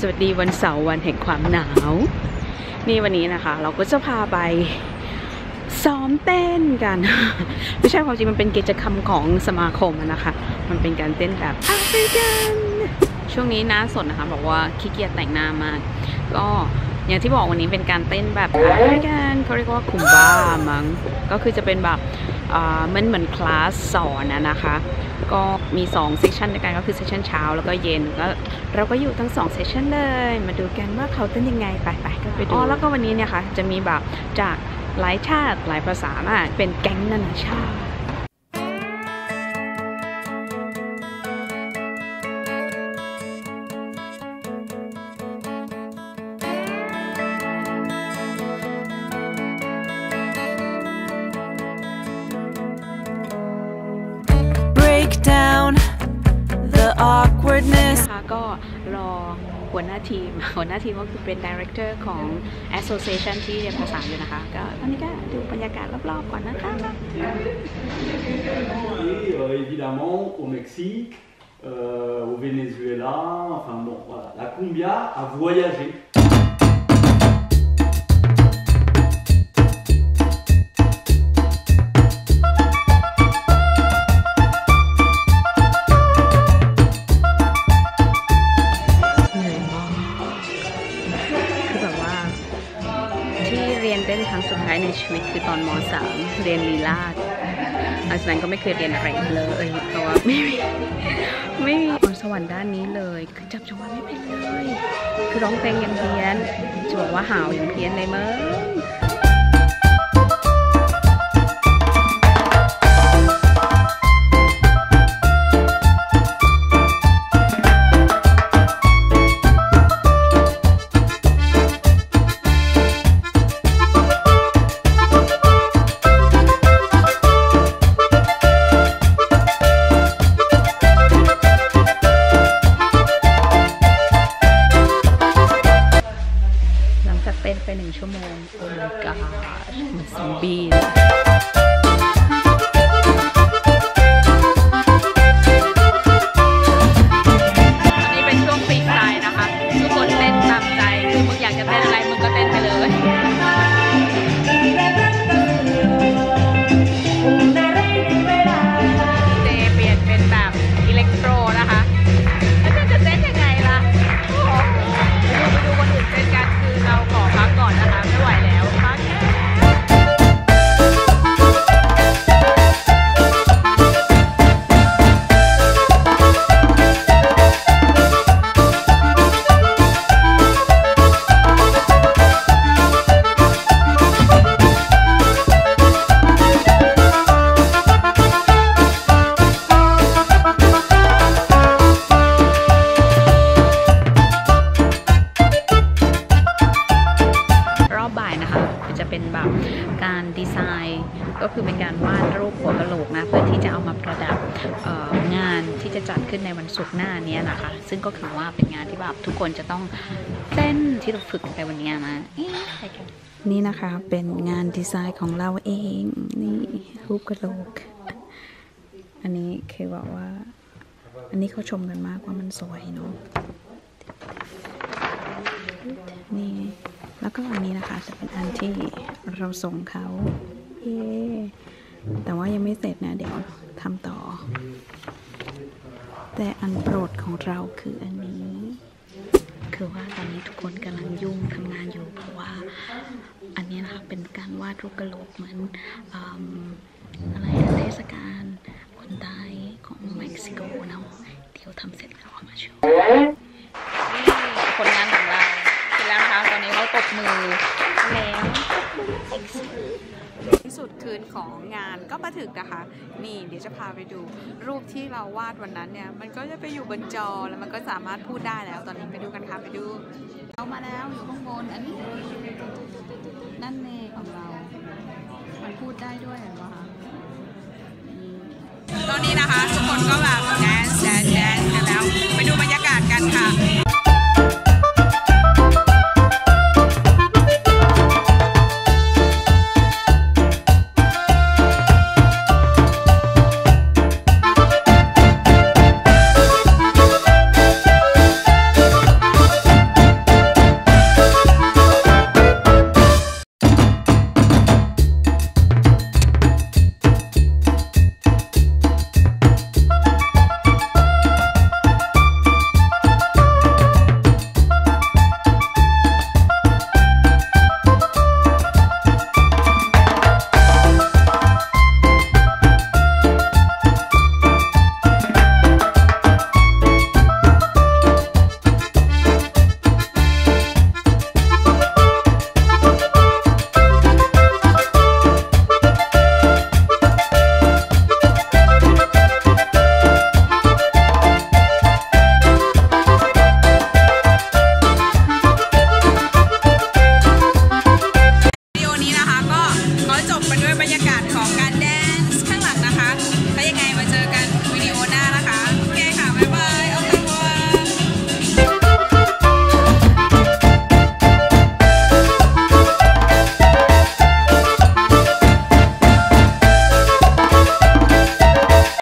วัสดีวันเสาร์วันแห่งความหนาวนี่วันนี้นะคะเราก็จะพาไปซ้อมเต้นกันไม่ใช่ความจริงมันเป็นกิจกรรมของสมาคมนะคะมันเป็นการเต้นแบบแอฟริกันช่วงนี้หน้าสดนะคะบอกว่าขี้เกียจแต่งหน้ามากก็อย่างที่บอกวันนี้เป็นการเต้นแบบแอฟริกันเขาเรียกว่าคุมบ้ามั้งก็คือจะเป็นแบบมันเหมือนคลาสสอนนะคะก็มี2เซสชันในการก็คือเซสชันเช้าแล้วก็เย็นก็เราก็อยู่ทั้ง2เซสชันเลยมาดูกันว่าเขาเต้นยังไงไปก็ไปดูแล้วก็วันนี้เนี่ยค่ะจะมีแบบจากหลายชาติหลายภาษามากเป็นแก๊งนานาชาตินะคะก็รอหัวหน้าทีมก็คือเป็น Director ของ Association ที่เรียนภาษาอยู่นะคะก็ตอนนี้ก็ดูบรรยากาศรอบๆก่อนนะคะ Évidemment au Mexique, au Venezuela, enfin bon voilà, la cumbia a voyagé. เต้นครั้งสุดท้ายในชีวิตคือตอนม.3 เรียนลีลาศหลังจากนั้นก็ไม่เคยเรียนอะไรเลยเพราะว่าไม่มีพรสวรรค์ด้านนี้เลยคือจับจังหวะไม่เป็นเลยคือร้องเพลงยังเพี้ยนจะบอกว่าหาวยังเพี้ยนเลยมั้งไป1 ชั่วโมงโอ้ my god เหมือนซอมบี้อันนี้เป็นช่วงฟรีสไตล์นะคะทุกคนเต้นตามใจคือมึงอยากจะเต้นอะไรมึงก็เต้นไปเลยเจเปลี่ยนเป็นแบบอิเล็กโทรนะคะแล้วจะเต้นยังไงล่ะไปดูคนอื่นเต้นกันคือเราขอพักก่อนนะคะไม่ไหวแล้วพักเป็นแบบการดีไซน์ก็คือเป็นการวาดรูปหัวกะโหลกนะเพื่อที่จะเอามาประดับงานที่จะจัดขึ้นในวันศุกร์หน้านี้นะคะซึ่งก็คือว่าเป็นงานที่แบบทุกคนจะต้องเต้นที่เราฝึกไปวันนี้นะนี่นะคะเป็นงานดีไซน์ของเราเองนี่รูปกะโหลกอันนี้คือบอกว่าอันนี้เขาชมกันมากว่ามันสวยเนาะนี่แล้วก็อันนี้นะคะจะเป็นอันที่เราส่งเขาเย้แต่ว่ายังไม่เสร็จนะเดี๋ยวทำต่อแต่อันโปรดของเราคืออันนี้คือว่าตอนนี้ทุกคนกำลังยุ่งทำงานอยู่เพราะว่าอันนี้นะคะเป็นการวาดรูปกะโหลกเหมือนอะไรเทศกาลคนตายของเม็กซิโกเนาะเดี๋ยวทำเสร็จแล้วเอามาโชว์นี่ผลงานของเราแล้วนะคะตอนนี้เขาตบมือแล้วที่สุดคืนของงานก็มาถึงนะคะนี่เดี๋ยวจะพาไปดูรูปที่เราวาดวันนั้นเนี่ยมันก็จะไปอยู่บนจอแล้วมันก็สามารถพูดได้แล้วตอนนี้ไปดูกันค่ะไปดูเอามาแล้วอยู่ข้างบนอันนี้นั่นเองของเรามันพูดได้ด้วยเหรอคะตอนนี้นะคะทุกคนก็แบบ